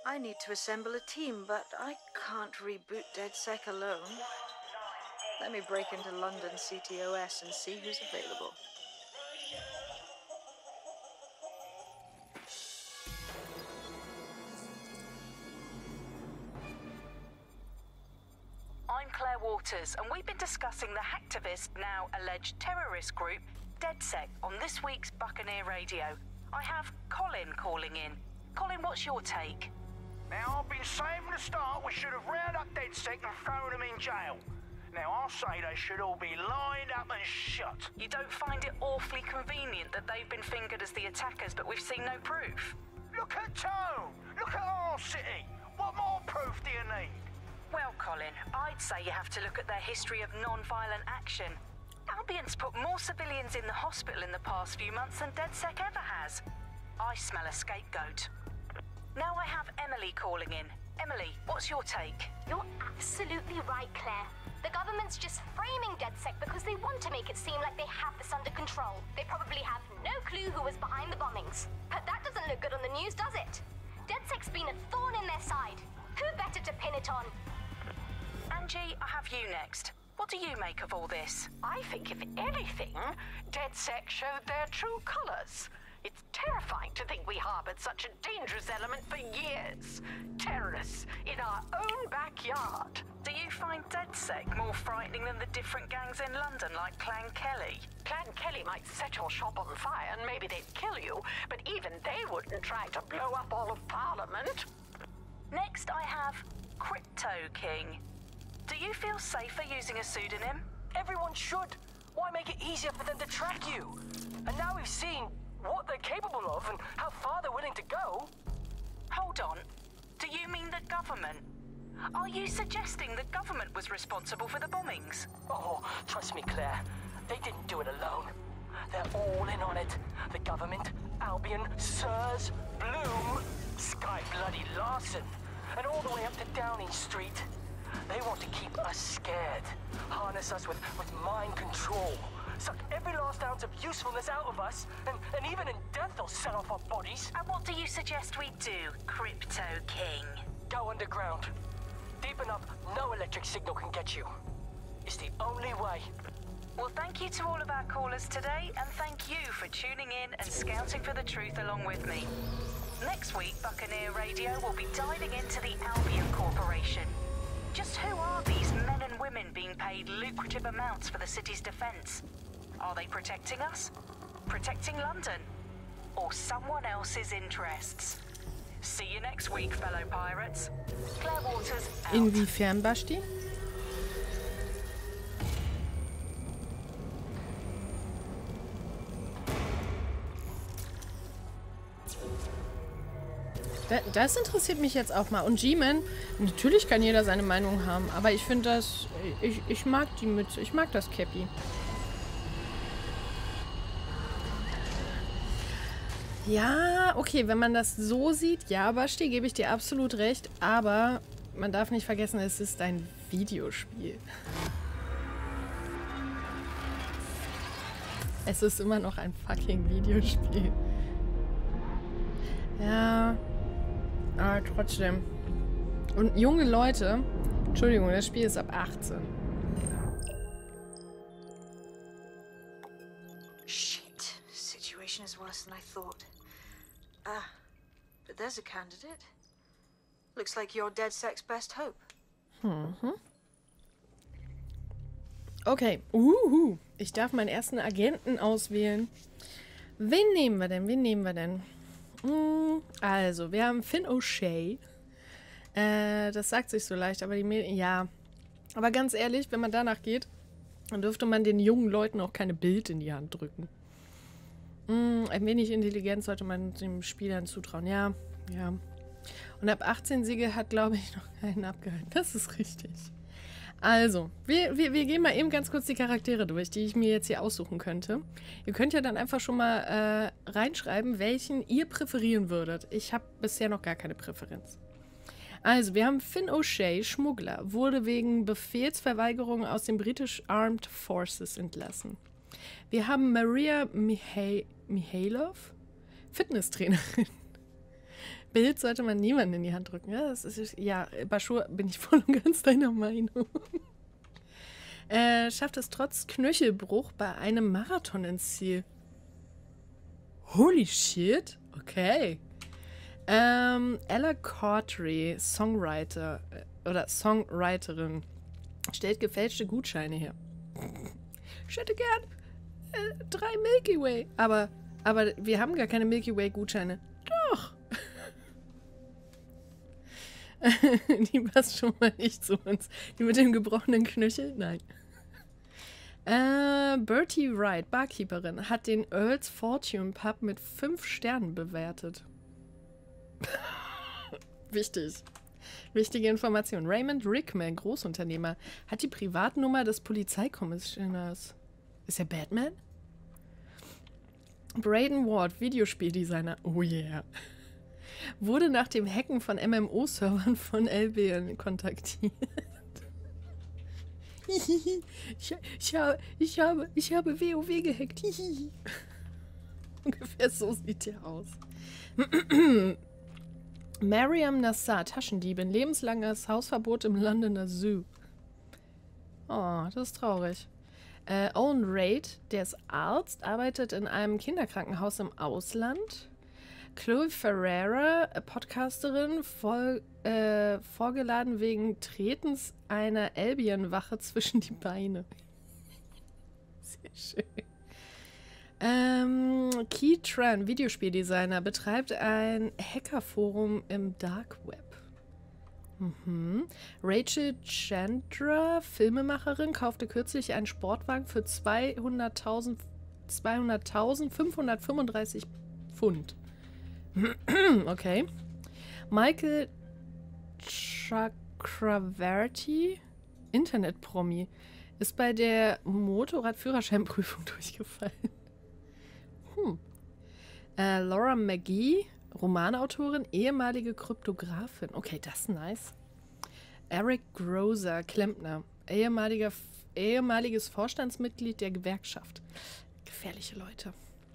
I need to assemble a team, but I can't reboot DedSec alone. Let me break into London CTOS and see who's available. I'm Claire Waters, and we've been discussing the hacktivist, now alleged terrorist group, DedSec, on this week's Buccaneer Radio. I have Colin calling in. Colin, what's your take? Now, I've been saying from the start we should have rounded up DedSec and thrown them in jail. Now, I'll say they should all be lined up and shot. You don't find it awfully convenient that they've been fingered as the attackers, but we've seen no proof? Look at Tone! Look at our city! What more proof do you need? Well, Colin, I'd say you have to look at their history of non-violent action. Albion's put more civilians in the hospital in the past few months than DedSec ever has. I smell a scapegoat. Now I have Emily calling in. Emily, what's your take? You're absolutely right, Claire. The government's just framing DedSec because they want to make it seem like they have this under control. They probably have no clue who was behind the bombings. But that doesn't look good on the news, does it? DedSec's been a thorn in their side. Who better to pin it on? Angie, I have you next. What do you make of all this? I think, if anything, DedSec showed their true colors. It's terrifying to think we harbored such a dangerous element for years. Terrorists in our own backyard. Do you find DedSec more frightening than the different gangs in London, like Clan Kelly? Clan Kelly might set your shop on fire and maybe they'd kill you, but even they wouldn't try to blow up all of Parliament. Next, I have Crypto King. Do you feel safer using a pseudonym? Everyone should. Why make it easier for them to track you? And now we've seen what they're capable of and how far they're willing to go. Hold on. Do you mean the government? Are you suggesting the government was responsible for the bombings? Oh, trust me, Claire. They didn't do it alone. They're all in on it. The government, Albion, Sirs, Bloom, Sky Bloody Larson, and all the way up to Downing Street. They want to keep us scared, harness us with mind control, suck every last ounce of usefulness out of us, and even in death they'll set off our bodies. And what do you suggest we do, Crypto King? Go underground. Deep enough, no electric signal can get you. It's the only way. Well, thank you to all of our callers today, and thank you for tuning in and scouting for the truth along with me. Next week, Buccaneer Radio will be diving into the Albion Corporation. Just who are these men and women being paid lucrative amounts for the city's defense? Are they protecting us? Protecting London? Or someone else's interests? See you next week, fellow pirates. Claire Waters out. Inwiefern, Basti? Das interessiert mich jetzt auch mal. Und G-Man, natürlich kann jeder seine Meinung haben, aber ich finde das, ich mag die Mütze, ich mag das Cappy. Ja, okay, wenn man das so sieht, ja, Basti, gebe ich dir absolut recht, aber man darf nicht vergessen, es ist ein Videospiel. Es ist immer noch ein fucking Videospiel. Ja, aber trotzdem. Und junge Leute, Entschuldigung, das Spiel ist ab 18. Shit. Situation is worse than I thought. But there's a candidate. Looks like you're DedSec's best hope. Okay. Ich darf meinen ersten Agenten auswählen. Wen nehmen wir denn? Also, wir haben Finn O'Shea. Das sagt sich so leicht, aber die Medien... Ja. Aber ganz ehrlich, wenn man danach geht, dann dürfte man den jungen Leuten auch keine Bild in die Hand drücken. Ein wenig Intelligenz sollte man den Spielern zutrauen. Ja. Und ab 18 Siege hat, glaube ich, noch keinen abgehalten. Das ist richtig. Also, wir gehen mal eben ganz kurz die Charaktere durch, die ich mir jetzt hier aussuchen könnte. Ihr könnt ja dann einfach schon mal reinschreiben, welchen ihr präferieren würdet. Ich habe bisher noch gar keine Präferenz. Also, wir haben Finn O'Shea, Schmuggler, wurde wegen Befehlsverweigerung aus den British Armed Forces entlassen. Wir haben Maria Mihailov, Fitnesstrainerin. Bild sollte man niemanden in die Hand drücken. Ja, Bashur, bin ich voll und ganz deiner Meinung. Schafft es trotz Knöchelbruch bei einem Marathon ins Ziel. Holy shit. Okay. Ella Cautry, Songwriter oder Songwriterin, stellt gefälschte Gutscheine her. Ich hätte gern 3 Milky Way. Aber wir haben gar keine Milky Way Gutscheine. Doch. Die passt schon mal nicht zu uns. Die mit dem gebrochenen Knöchel? Nein. Bertie Wright, Barkeeperin, hat den Earl's Fortune Pub mit 5 Sternen bewertet. Wichtig. Wichtige Information. Raymond Rickman, Großunternehmer, hat die Privatnummer des Polizeikommissioners. Ist er Batman? Braden Ward, Videospieldesigner. Oh yeah. Wurde nach dem Hacken von MMO-Servern von Albion kontaktiert. Ich habe WoW gehackt. Ungefähr so sieht der aus. Mariam Nassar, Taschendiebin, lebenslanges Hausverbot im Londoner Zoo. Oh, das ist traurig. Owen Reid, der ist Arzt, arbeitet in einem Kinderkrankenhaus im Ausland. Chloe Ferreira, Podcasterin, vorgeladen wegen Tretens einer Albion-Wache zwischen die Beine. Sehr schön. Keith Tran, Videospieldesigner, betreibt ein Hackerforum im Dark Web. Rachel Chandra, Filmemacherin, kaufte kürzlich einen Sportwagen für 200.535 Pfund. Okay. Michael Chakravarty, Internetpromi, ist bei der Motorradführerscheinprüfung durchgefallen. Laura McGee, Romanautorin, ehemalige Kryptografin. Okay, das ist nice. Eric Groser, Klempner, ehemaliges Vorstandsmitglied der Gewerkschaft. Gefährliche Leute.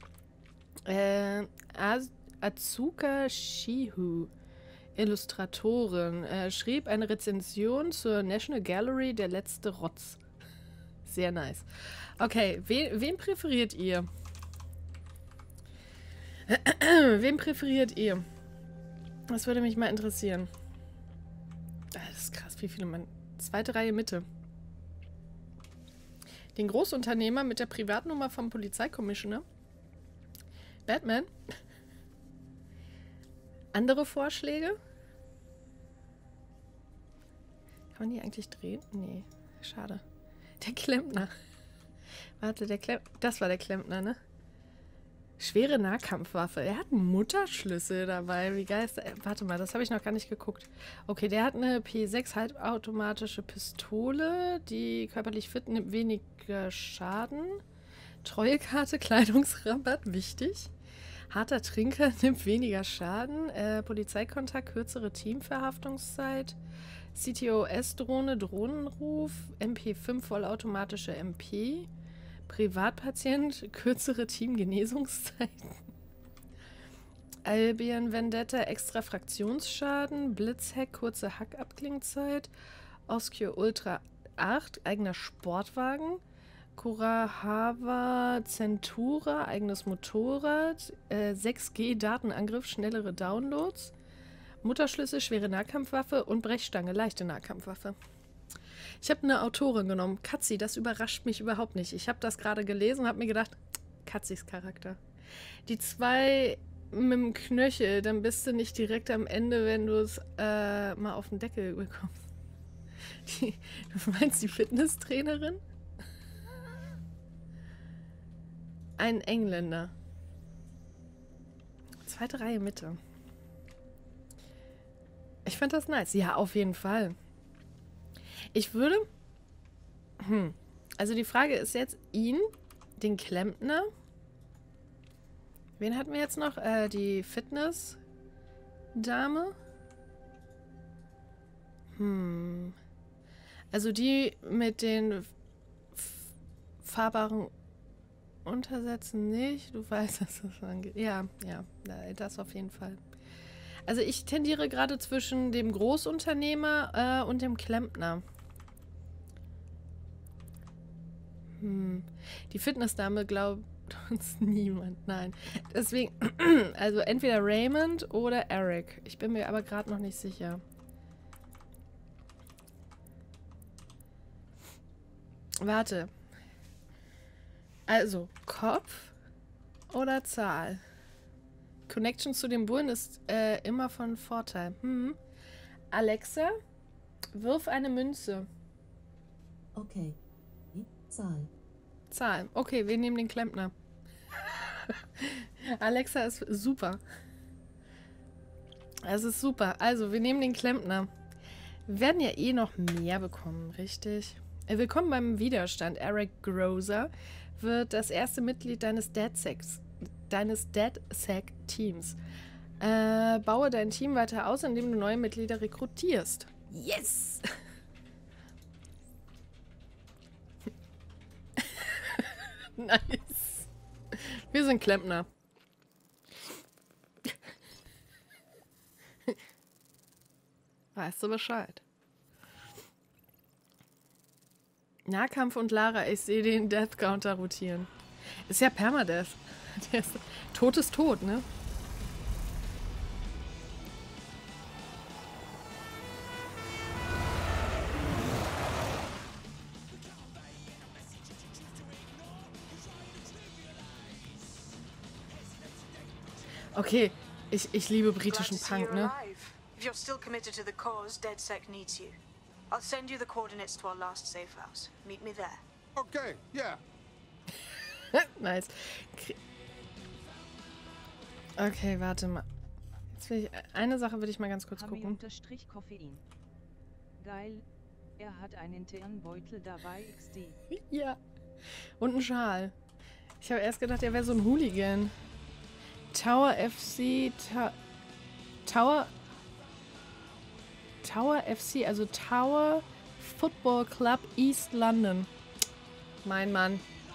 Azuka Shihu, Illustratorin, schrieb eine Rezension zur National Gallery Der letzte Rotz. Sehr nice. Okay, wen präferiert ihr? Wen präferiert ihr? Das würde mich mal interessieren. Das ist krass, wie viele man... Zweite Reihe Mitte. Den Großunternehmer mit der Privatnummer vom Polizeikommissioner. Batman. Andere Vorschläge? Kann man die eigentlich drehen? Nee, schade. Der Klempner. Warte, das war der Klempner, ne? Schwere Nahkampfwaffe. Er hat einen Mutterschlüssel dabei. Wie geil ist der? Warte mal, das habe ich noch gar nicht geguckt. Okay, der hat eine P6 halbautomatische Pistole. Die körperlich fit nimmt weniger Schaden. Treuekarte, Kleidungsrabatt, wichtig. Harter Trinker nimmt weniger Schaden. Polizeikontakt, kürzere Teamverhaftungszeit. CTOS-Drohne, Drohnenruf. MP5 vollautomatische MP. Privatpatient, kürzere Teamgenesungszeiten. Albion Vendetta, extra Fraktionsschaden. Blitzhack, kurze Hackabklingzeit. Oscure Ultra 8, eigener Sportwagen. Kurahava Centura, eigenes Motorrad. 6G Datenangriff, schnellere Downloads. Mutterschlüssel, schwere Nahkampfwaffe und Brechstange, leichte Nahkampfwaffe. Ich habe eine Autorin genommen. Katzi, das überrascht mich überhaupt nicht. Ich habe das gerade gelesen und habe mir gedacht, Katzis Charakter. Die 2 mit dem Knöchel, dann bist du nicht direkt am Ende, wenn du es mal auf den Deckel bekommst. Du meinst die Fitnesstrainerin? Ein Engländer. Zweite Reihe Mitte. Ich fand das nice. Ja, auf jeden Fall. Ich würde... Also die Frage ist jetzt, ihn, den Klempner. Wen hatten wir jetzt noch? Die Fitness-Dame. Also die mit den fahrbaren Untersätzen nicht. Du weißt, dass das angeht. Ja, das auf jeden Fall. Also ich tendiere gerade zwischen dem Großunternehmer und dem Klempner. Die Fitnessdame glaubt uns niemand, nein. Deswegen, also entweder Raymond oder Eric. Ich bin mir aber gerade noch nicht sicher. Warte. Also, Kopf oder Zahl? Connection zu den Bullen ist immer von Vorteil. Alexa, wirf eine Münze. Okay. Zahl. Zahl. Okay, wir nehmen den Klempner. Alexa ist super. Es ist super. Also, wir nehmen den Klempner. Wir werden ja eh noch mehr bekommen, richtig? Willkommen beim Widerstand. Eric Grozer wird das erste Mitglied deines DedSec-Teams. Baue dein Team weiter aus, indem du neue Mitglieder rekrutierst. Yes! Nice. Wir sind Klempner. Weißt du Bescheid? Nahkampf und Lara, ich sehe den Death Counter rotieren. Ist ja Permadeath. Tod ist tot, ne? Okay, ich liebe britischen Punk, ne? If you're still committed to the cause, DedSec needs you. I'll send you the coordinates to our last safe house. Meet me there. Okay, yeah. Nice. Okay, warte mal. Jetzt will eine Sache will ich mal ganz kurz gucken. Koffein. Geil. Er hat einen Turnbeutel dabei, XD. Ja. Und einen Schal. Ich habe erst gedacht, er wäre so ein Hooligan. Tower FC... Tower FC, also Tower Football Club East London. Mein Mann.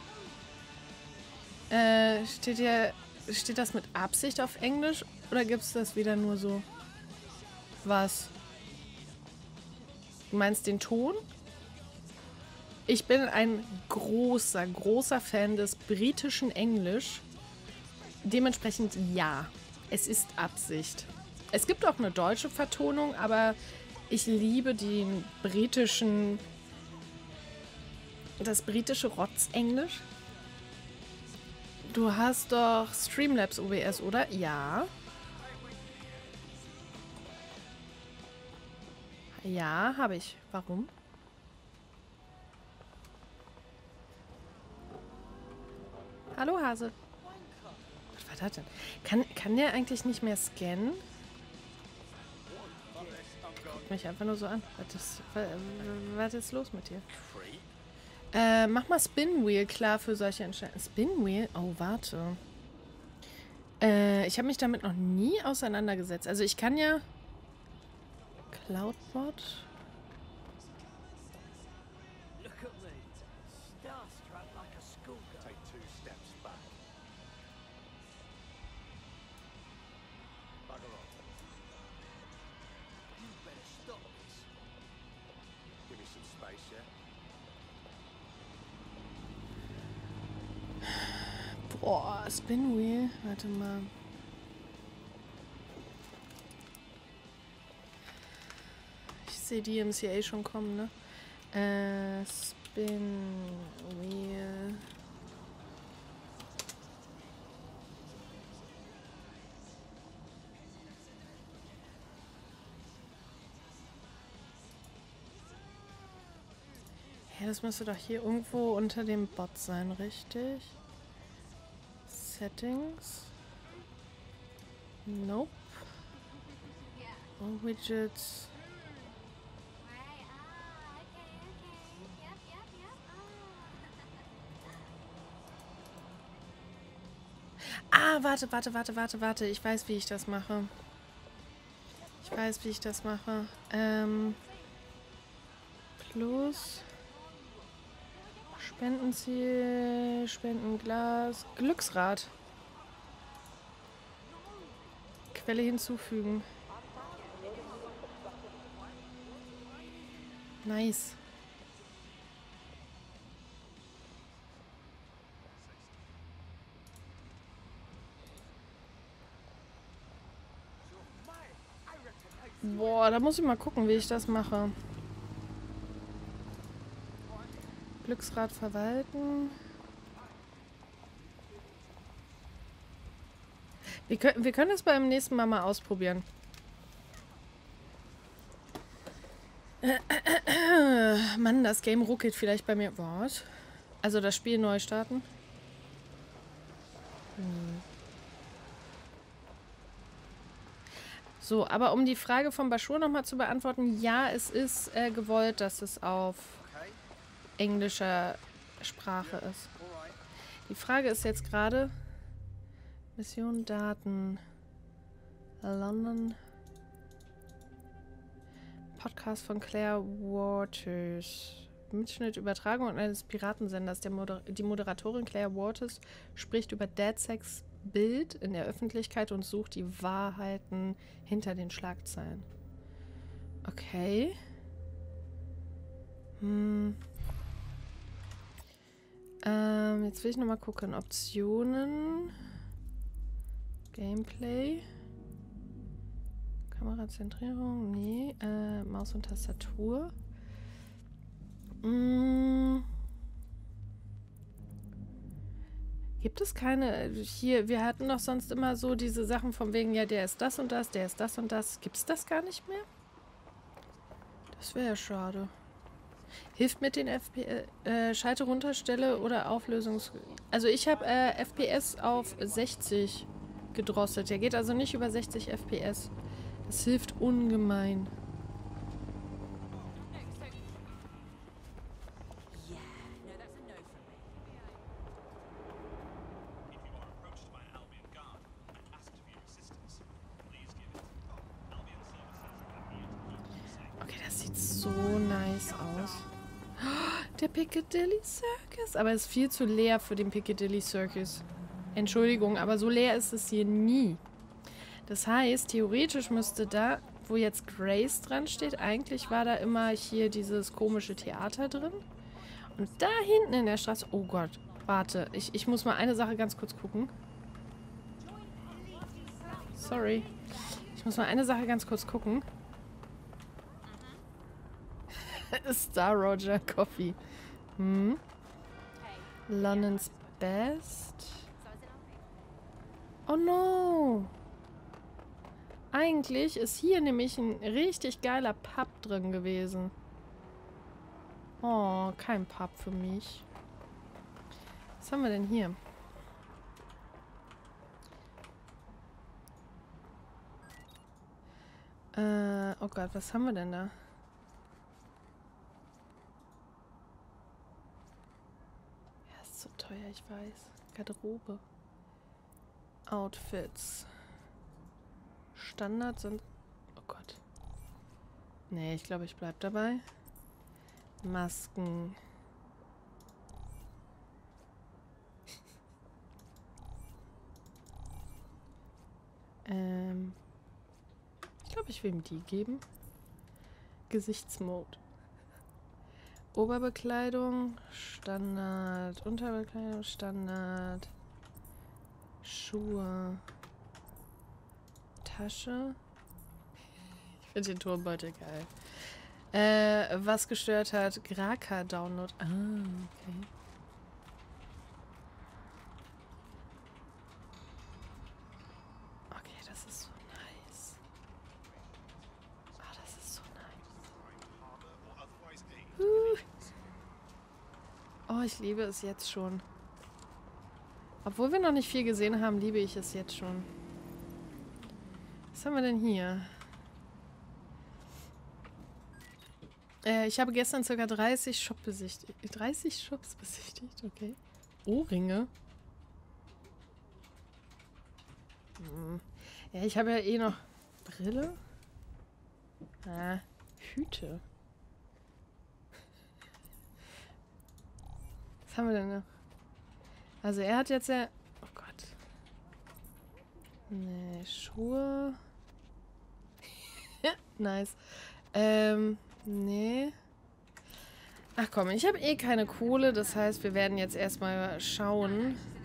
Steht das mit Absicht auf Englisch? Oder gibt es das wieder nur so? Was? Du meinst den Ton? Ich bin ein großer Fan des britischen Englisch. Dementsprechend ja. Es ist Absicht. Es gibt auch eine deutsche Vertonung, aber ich liebe das britische Rotzenglisch. Du hast doch Streamlabs OBS, oder? Ja. Ja, habe ich. Warum? Hallo Hase. Was war das denn? Kann der eigentlich nicht mehr scannen? Guckt mich einfach nur so an. Was ist los mit dir? Mach mal Spinwheel klar für solche Entscheidungen. Spinwheel? Oh, warte. Ich habe mich damit noch nie auseinandergesetzt. Also ich kann ja... Cloudbot? Boah, Spinwheel. Warte mal. Ich sehe die MCA schon kommen, ne? Spinwheel. Ja, das müsste doch hier irgendwo unter dem Bot sein, richtig? Settings. Nope. All Widgets. Ah, warte. Ich weiß, wie ich das mache. Plus. Spendenziel, Spendenglas, Glücksrad. Quelle hinzufügen. Nice. Boah, da muss ich mal gucken, wie ich das mache. Glücksrad verwalten. Wir können das beim nächsten Mal ausprobieren. Mann, das Game ruckelt vielleicht bei mir. Was? Also das Spiel neu starten? So, aber um die Frage von Bashur nochmal zu beantworten, ja, es ist gewollt, dass es auf englischer Sprache ist. Die Frage ist jetzt gerade, Mission Daten, London, Podcast von Claire Waters, Mitschnitt, Übertragung eines Piratensenders. Die Moderatorin Claire Waters spricht über DedSec's Bild in der Öffentlichkeit und sucht die Wahrheiten hinter den Schlagzeilen. Okay. Jetzt will ich nochmal gucken. Optionen. Gameplay. Kamerazentrierung. Nee. Maus und Tastatur. Gibt es keine... Hier, wir hatten doch sonst immer so diese Sachen von wegen, ja, der ist das und das, der ist das und das. Gibt es das gar nicht mehr? Das wäre ja schade. Hilft mit den FPS... Schalte runter, Stelle oder Auflösungs... Also ich habe FPS auf 60 gedrosselt. Der geht also nicht über 60 FPS. Das hilft ungemein. Okay, das sieht so nice aus. Der Piccadilly Circus. Aber es ist viel zu leer für den Piccadilly Circus. Entschuldigung, aber so leer ist es hier nie. Das heißt, theoretisch müsste da, wo jetzt Grace dran steht, eigentlich war da immer hier dieses komische Theater drin. Und da hinten in der Straße... Oh Gott, warte. Ich muss mal eine Sache ganz kurz gucken. Sorry. Ich muss mal eine Sache ganz kurz gucken. Star Roger Coffee. London's Best. Oh no. Eigentlich ist hier nämlich ein richtig geiler Pub drin gewesen. Oh, kein Pub für mich. Was haben wir denn hier? Oh Gott, was haben wir denn da? Ja, ist so teuer, ich weiß. Garderobe. Outfits. Standard sind... Oh Gott. Nee, ich glaube, ich bleib dabei. Masken. Ich glaube, ich will ihm die geben. Gesichtsmode. Oberbekleidung, Standard. Unterbekleidung, Standard. Schuhe. Tasche. Ich finde den Turmbeutel geil. Was gestört hat, Graka-Download. Ah, okay. Okay, das ist so nice. Ah, das ist so nice. Oh, ich liebe es jetzt schon. Obwohl wir noch nicht viel gesehen haben, liebe ich es jetzt schon. Was haben wir denn hier? Ich habe gestern ca. 30 Shops besichtigt. 30 Shops besichtigt, okay. Ohrringe. Ja, ich habe ja eh noch Brille. Ah, Hüte. Was haben wir denn noch? Also er hat jetzt ja... Oh Gott. Nee, Schuhe. Nice. Nee. Ach komm, ich habe eh keine Kohle, das heißt, wir werden jetzt erstmal schauen,